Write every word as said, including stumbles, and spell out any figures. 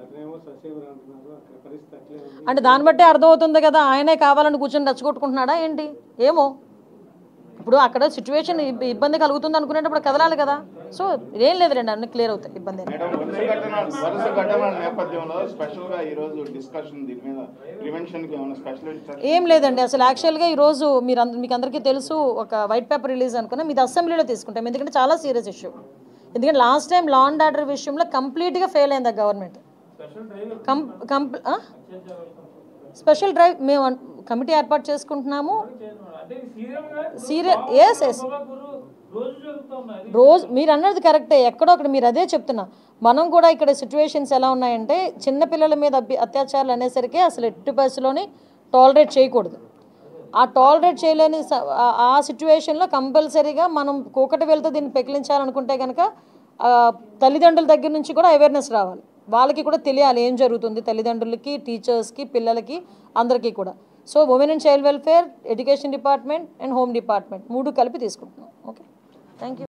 అంటే దాన్ని బట్టే అర్థమవుతుంది కదా, ఆయనే కావాలని కూర్చొని రెచ్చగొట్టుకుంటున్నాడా ఏంటి ఏమో. ఇప్పుడు అక్కడ సిచ్యువేషన్ ఇబ్బంది కలుగుతుంది అనుకునేటప్పుడు కదలాలి కదా. సో ఏం లేదు రండి, అన్ని క్లియర్ అవుతాయి, ఇబ్బంది ఏం లేదండి. అసలు యాక్చువల్గా ఈరోజు మీరు మీకు అందరికీ తెలుసు ఒక వైట్ పేపర్ రిలీజ్ అనుకున్నా, మీది అసెంబ్లీలో తీసుకుంటాం, ఎందుకంటే చాలా సీరియస్ ఇష్యూ. ఎందుకంటే last time law and order విషయంలో కంప్లీట్గా ఫెయిల్ అయింది ఆ గవర్నమెంట్. కం కంప్ స్పెషల్ డ్రైవ్ మేము కమిటీ ఏర్పాటు చేసుకుంటున్నాము. సీరియస్ ఎస్ ఎస్ రోజు మీరు అన్నది కరెక్టే, ఎక్కడో అక్కడ మీరు అదే చెప్తున్నా. మనం కూడా ఇక్కడ సిచ్యువేషన్స్ ఎలా ఉన్నాయంటే చిన్నపిల్లల మీద అత్యాచారాలు అనేసరికి అసలు ఎట్టి పరిస్థితిలోని టాలరేట్ చేయకూడదు. ఆ టాలరేట్ చేయలేని ఆ సిచ్యువేషన్లో కంపల్సరీగా మనం కూకటి వెళ్తూ దీన్ని పెకిలించాలనుకుంటే కనుక తల్లిదండ్రుల దగ్గర నుంచి కూడా అవేర్నెస్ రావాలి, వాళ్ళకి కూడా తెలియాలి ఏం జరుగుతుంది, తల్లిదండ్రులకి, టీచర్స్కి, పిల్లలకి, అందరికీ కూడా. So women and child welfare, education department and home department మూడు కలిపి తీసుకుంటున్నాం. Okay, thank you.